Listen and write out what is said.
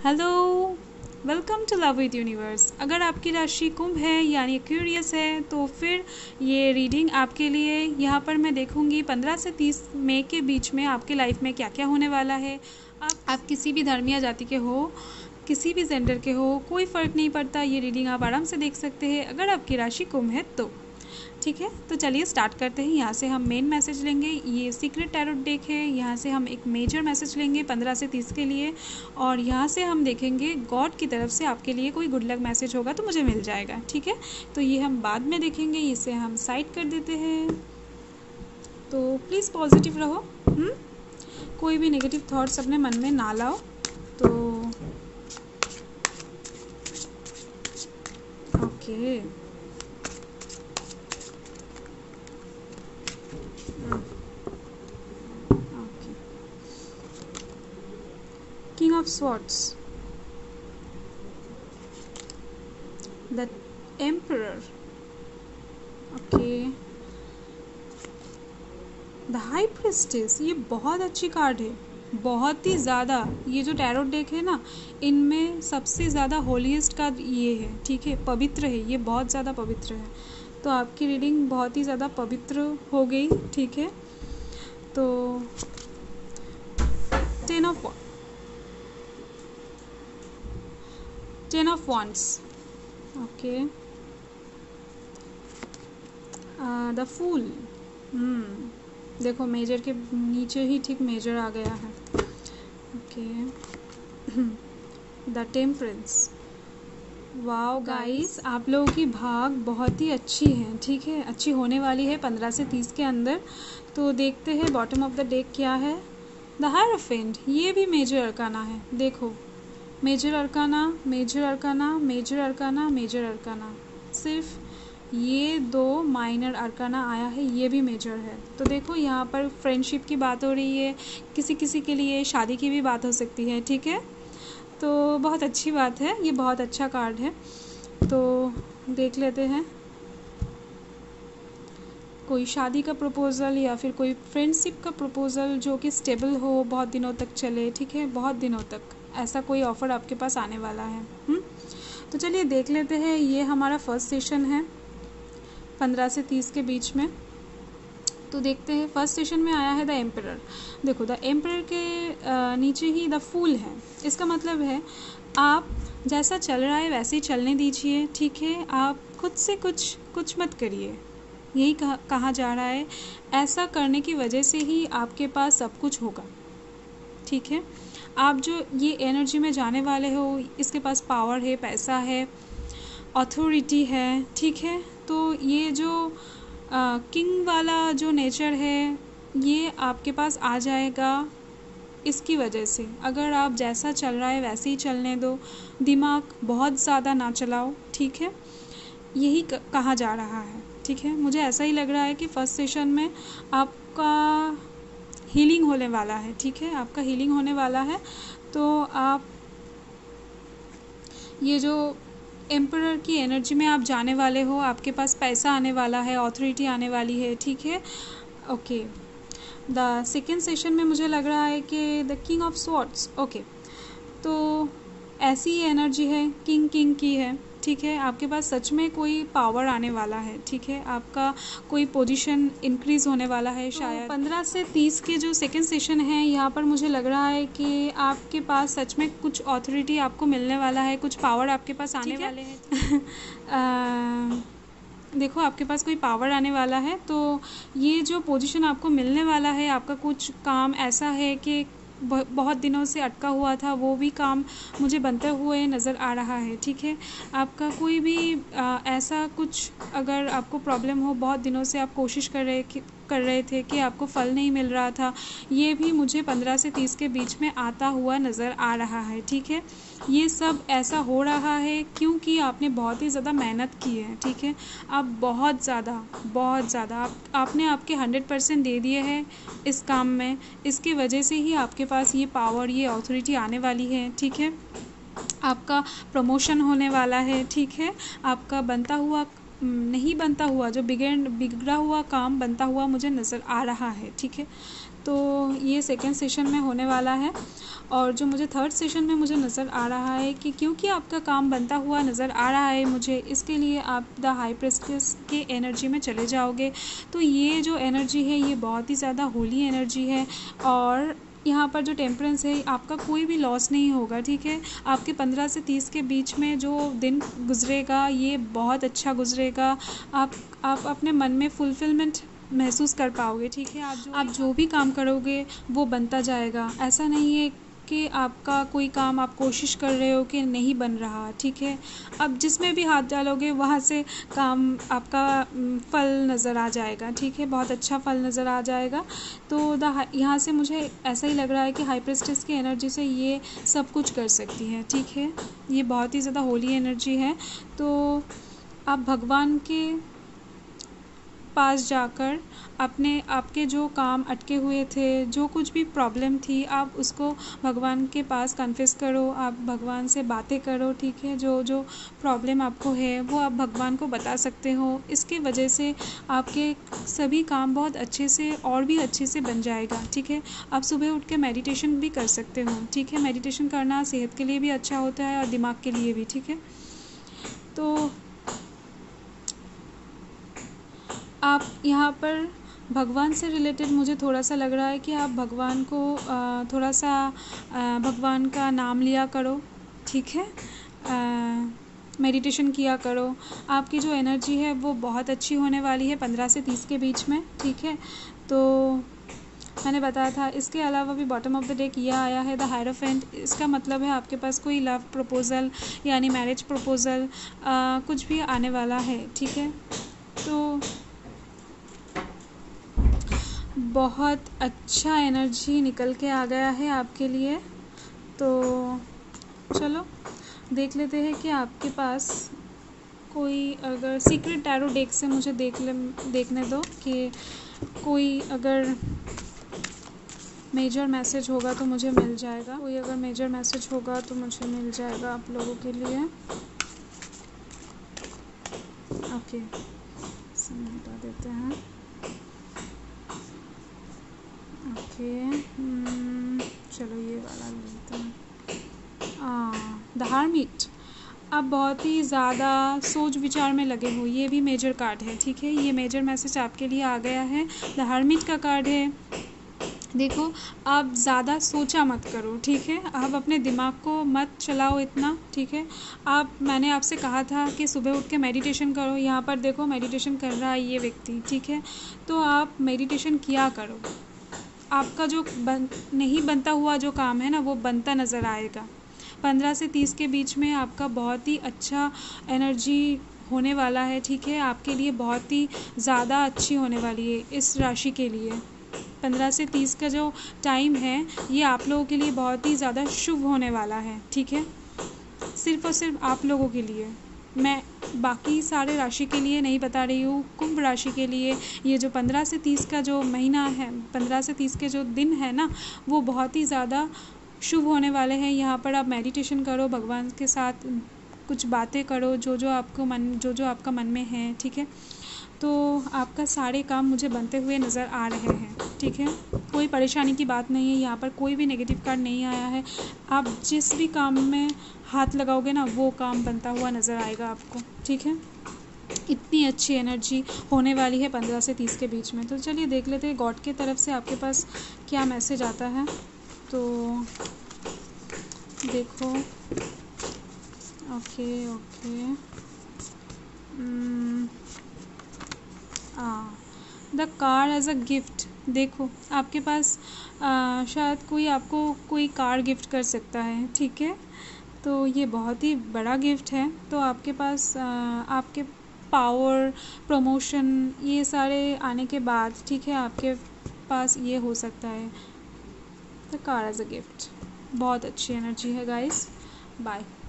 Hello, welcome to love with universe. अगर आपकी राशि कुंभ है यानी एक्वेरियस है तो फिर ये रीडिंग आपके लिए। यहाँ पर मैं देखूँगी 15 से 30 मई के बीच में आपके लाइफ में क्या क्या होने वाला है। आप किसी भी धर्म या जाति के हो, किसी भी जेंडर के हो, कोई फ़र्क नहीं पड़ता। ये रीडिंग आप आराम से देख सकते हैं अगर आपकी राशि कुंभ है तो। ठीक है, तो चलिए स्टार्ट करते हैं। यहाँ से हम मेन मैसेज लेंगे। ये सीक्रेट टैरोट डेक है। यहाँ से हम एक मेजर मैसेज लेंगे 15 से 30 के लिए, और यहाँ से हम देखेंगे गॉड की तरफ से आपके लिए कोई गुड लक मैसेज होगा तो मुझे मिल जाएगा। ठीक है, तो ये हम बाद में देखेंगे। इसे हम साइड कर देते हैं। तो प्लीज़ पॉजिटिव रहो, कोई भी नेगेटिव थॉट्स अपने मन में ना लाओ। तो okay, King of Swords, the Emperor, okay, the High Priestess। ये बहुत अच्छी कार्ड है, बहुत ही ज़्यादा। ये जो टैरोट डेक है ना, इनमें सबसे ज़्यादा होलीएस्ट कार्ड ये है। ठीक है, पवित्र है, ये बहुत ज़्यादा पवित्र है। तो आपकी रीडिंग बहुत ही ज़्यादा पवित्र हो गई। ठीक है, तो 10 of wands, okay, the fool. देखो मेजर के नीचे ही ठीक मेजर आ गया है। Okay, the temperance. Wow guys, आप लोगों की भाग बहुत ही अच्छी है। ठीक है, अच्छी होने वाली है 15 से 30 के अंदर। तो देखते हैं बॉटम ऑफ द डेक क्या है। द हायरोफेंट, ये भी मेजर अरकाना है। देखो, major arcana, major arcana, major arcana, major arcana. सिर्फ ये 2 माइनर अरकाना आया है, ये भी मेजर है। तो देखो यहाँ पर फ्रेंडशिप की बात हो रही है, किसी किसी के लिए शादी की भी बात हो सकती है। ठीक है, तो बहुत अच्छी बात है, ये बहुत अच्छा कार्ड है। तो देख लेते हैं कोई शादी का प्रपोज़ल या फिर कोई फ्रेंडशिप का प्रपोज़ल जो कि स्टेबल हो, बहुत दिनों तक चले। ठीक है, बहुत दिनों तक ऐसा कोई ऑफ़र आपके पास आने वाला है। तो चलिए देख लेते हैं। ये हमारा फर्स्ट सेशन है 15 से 30 के बीच में। तो देखते हैं, फर्स्ट सेशन में आया है द एम्परर। देखो, द एम्परर के नीचे ही द फूल है। इसका मतलब है आप जैसा चल रहा है वैसे ही चलने दीजिए। ठीक है, आप खुद से कुछ मत करिए, यही कहा जा रहा है। ऐसा करने की वजह से ही आपके पास सब कुछ होगा। ठीक है, आप जो ये एनर्जी में जाने वाले हो, इसके पास पावर है, पैसा है, अथॉरिटी है। ठीक है, तो ये जो किंग वाला जो नेचर है ये आपके पास आ जाएगा इसकी वजह से। अगर आप जैसा चल रहा है वैसे ही चलने दो, दिमाग बहुत ज़्यादा ना चलाओ। ठीक है, यही कहा जा रहा है। ठीक है, मुझे ऐसा ही लग रहा है कि फर्स्ट सेशन में आपका हीलिंग होने वाला है। ठीक है, आपका हीलिंग होने वाला है। तो आप ये जो एम्परर की एनर्जी में आप जाने वाले हो, आपके पास पैसा आने वाला है, ऑथोरिटी आने वाली है। ठीक है, ओके। द सेकेंड सेशन में मुझे लग रहा है कि the king of swords. Okay, तो ऐसी ही एनर्जी है, किंग की है। ठीक है, आपके पास सच में कोई पावर आने वाला है। ठीक है, आपका कोई पोजीशन इंक्रीज़ होने वाला है शायद। 15 से 30 के जो सेकंड सेशन है, यहाँ पर मुझे लग रहा है कि आपके पास सच में कुछ ऑथोरिटी आपको मिलने वाला है, कुछ पावर आपके पास आने वाले हैं। देखो, आपके पास कोई पावर आने वाला है। तो ये जो पोजीशन आपको मिलने वाला है, आपका कुछ काम ऐसा है कि बहुत दिनों से अटका हुआ था, वो भी काम मुझे बनते हुए नज़र आ रहा है। ठीक है, आपका कोई भी ऐसा कुछ, अगर आपको प्रॉब्लम हो, बहुत दिनों से आप कोशिश कर रहे थे कि आपको फल नहीं मिल रहा था, ये भी मुझे 15 से 30 के बीच में आता हुआ नज़र आ रहा है। ठीक है, ये सब ऐसा हो रहा है क्योंकि आपने बहुत ही ज़्यादा मेहनत की है। ठीक है, आप बहुत ज़्यादा आपने आपके 100% दे दिए हैं इस काम में। इसकी वजह से ही आपके पास ये पावर, ये ऑथोरिटी आने वाली है। ठीक है, आपका प्रमोशन होने वाला है। ठीक है, आपका नहीं बनता हुआ, जो बिगड़ा हुआ काम बनता हुआ मुझे नज़र आ रहा है। ठीक है, तो ये सेकेंड सेशन में होने वाला है। और जो मुझे थर्ड सेशन में मुझे नज़र आ रहा है कि क्योंकि आपका काम बनता हुआ नज़र आ रहा है मुझे, इसके लिए आप द हाई प्रिस्टेस के एनर्जी में चले जाओगे। तो ये जो एनर्जी है ये बहुत ही ज़्यादा होली एनर्जी है, और यहाँ पर जो टेम्परेंस है आपका कोई भी लॉस नहीं होगा, ठीक है। आपके 15 से 30 के बीच में जो दिन गुजरेगा ये बहुत अच्छा गुजरेगा। आप अपने मन में फुलफिलमेंट महसूस कर पाओगे, ठीक है। आप जो भी काम करोगे वो बनता जाएगा। ऐसा नहीं है कि आपका कोई काम आप कोशिश कर रहे हो कि नहीं बन रहा, ठीक है। अब जिसमें भी हाथ डालोगे वहाँ से काम आपका फल नज़र आ जाएगा, ठीक है। बहुत अच्छा फल नज़र आ जाएगा। तो यहाँ से मुझे ऐसा ही लग रहा है कि हाई प्रिस्टेस की एनर्जी से ये सब कुछ कर सकती है, ठीक है। ये बहुत ही ज़्यादा होली एनर्जी है। तो आप भगवान के पास जाकर आपके जो काम अटके हुए थे, जो कुछ भी प्रॉब्लम थी, आप उसको भगवान के पास कन्फेस करो, आप भगवान से बातें करो, ठीक है। जो प्रॉब्लम आपको है वो आप भगवान को बता सकते हो। इसके वजह से आपके सभी काम बहुत अच्छे से और भी अच्छे से बन जाएगा, ठीक है। आप सुबह उठ के मेडिटेशन भी कर सकते हो, ठीक है। मेडिटेशन करना सेहत के लिए भी अच्छा होता है और दिमाग के लिए भी, ठीक है। तो आप यहाँ पर भगवान से रिलेटेड मुझे थोड़ा सा लग रहा है कि आप भगवान को थोड़ा सा भगवान का नाम लिया करो, ठीक है। मेडिटेशन किया करो। आपकी जो एनर्जी है वो बहुत अच्छी होने वाली है 15 से 30 के बीच में, ठीक है। तो मैंने बताया था। इसके अलावा भी बॉटम ऑफ द डेक यह आया है द हायरोफेंट। इसका मतलब है आपके पास कोई लव प्रपोज़ल यानी मैरिज प्रपोज़ल कुछ भी आने वाला है, ठीक है। तो बहुत अच्छा एनर्जी निकल के आ गया है आपके लिए। तो चलो देख लेते हैं कि आपके पास कोई अगर सीक्रेट टैरो डेक से मुझे देखने दो कि कोई अगर मेजर मैसेज होगा तो मुझे मिल जाएगा। कोई अगर मेजर मैसेज होगा तो मुझे मिल जाएगा आप लोगों के लिए। ओके, समय हटा देते हैं। ओके, चलो ये वाला लेते हैं। The hermit. आप बहुत ही ज़्यादा सोच विचार में लगे हो, ये भी मेजर कार्ड है, ठीक है। ये मेजर मैसेज आपके लिए आ गया है। द हार्मिट का कार्ड है। देखो, आप ज़्यादा सोचा मत करो, ठीक है। आप अपने दिमाग को मत चलाओ इतना, ठीक है। मैंने आपसे कहा था कि सुबह उठ के मेडिटेशन करो। यहाँ पर देखो मेडिटेशन कर रहा है ये व्यक्ति, ठीक है। तो आप मेडिटेशन किया करो। आपका जो नहीं बनता हुआ जो काम है ना वो बनता नज़र आएगा। 15 से 30 के बीच में आपका बहुत ही अच्छा एनर्जी होने वाला है, ठीक है। आपके लिए बहुत ही ज़्यादा अच्छी होने वाली है इस राशि के लिए। 15 से 30 का जो टाइम है ये आप लोगों के लिए बहुत ही ज़्यादा शुभ होने वाला है, ठीक है। सिर्फ़ और सिर्फ आप लोगों के लिए, मैं बाकी सारे राशि के लिए नहीं बता रही हूँ। कुंभ राशि के लिए ये जो 15 से 30 का जो महीना है, 15 से 30 के जो दिन है ना वो बहुत ही ज़्यादा शुभ होने वाले हैं। यहाँ पर आप मेडिटेशन करो, भगवान के साथ कुछ बातें करो, जो आपका मन में है, ठीक है। तो आपका सारे काम मुझे बनते हुए नज़र आ रहे हैं, ठीक है। कोई परेशानी की बात नहीं है, यहाँ पर कोई भी नेगेटिव कार्ड नहीं आया है। आप जिस भी काम में हाथ लगाओगे ना वो काम बनता हुआ नज़र आएगा आपको, ठीक है। इतनी अच्छी एनर्जी होने वाली है 15 से 30 के बीच में। तो चलिए देख लेते हैं गॉड की तरफ से आपके पास क्या मैसेज आता है। तो देखो, okay the car as a gift. देखो आपके पास शायद कोई आपको कोई कार गिफ्ट कर सकता है, ठीक है। तो ये बहुत ही बड़ा गिफ्ट है। तो आपके पास आपके पावर, प्रमोशन ये सारे आने के बाद, ठीक है, आपके पास ये हो सकता है the car as a gift. बहुत अच्छी एनर्जी है गाइस। बाय।